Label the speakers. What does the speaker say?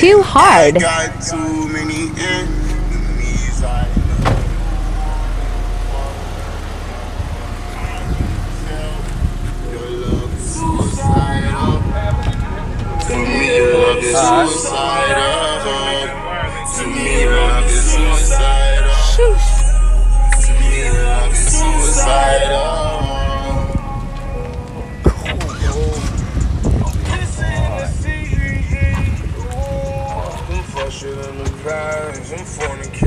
Speaker 1: too hard.
Speaker 2: I got too many enemies. Your love is suicidal. To me, your love is suicidal. To me, your love is suicidal. To me, your love is suicidal. Shit in the past, I'm fornicating.